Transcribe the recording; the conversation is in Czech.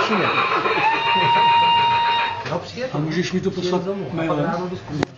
začíná. No, přijet. A můžeš mi to poslat mailem?